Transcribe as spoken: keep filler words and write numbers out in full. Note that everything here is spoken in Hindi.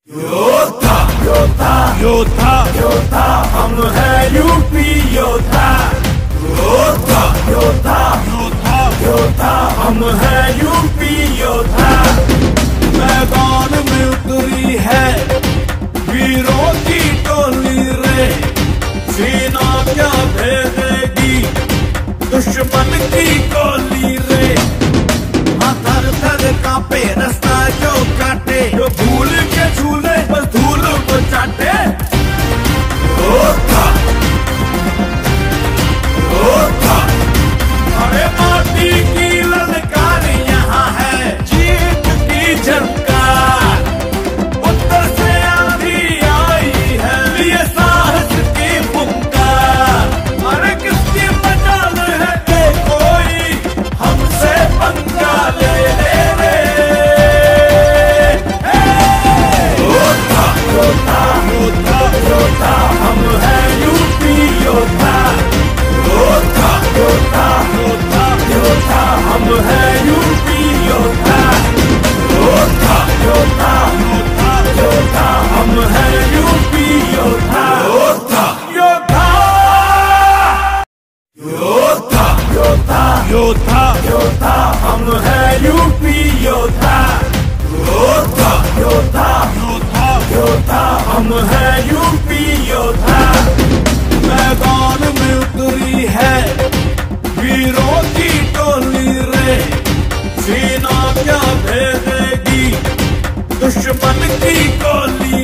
योद्धा योद्धा योद्धा योद्धा हम है यूपी योद्धा। योद्धा योद्धा योद्धा योद्धा हम है यूपी योद्धा। मैदान में उतरी है वीरों की टोली रे, सीना क्या भेदेगी दुश्मन की गोली रे। हाँ थर थर कांपे रास्ता जो काटे, जो भूल के झूले बस धूल को चाटे। योद्धा योद्धा अरे माटी की ललकार यहाँ है जीत की झंकार। उत्तर से आंधी आई है लिए साहस की पुकार। अरे किसकी मजाल है कि कोई हमसे पंगा ले ले रे। योद्धा योद्धा योद्धा योद्धा हम है यूपी योद्धा। योद्धा योद्धा योद्धा योद्धा हम है यूपी योद्धा। योद्धा योद्धा योद्धा योद्धा हम है यूपी योद्धा। योद्धा योद्धा योद्धा योद्धा योद्धा हम है यूपी योद्धा। योद्धा योद्धा योद्धा योद्धा हम है यूपी योद्धा। मैदान में उतरी है वीरों की टोली रे, सीना क्या भेदेगी दुश्मन की गोली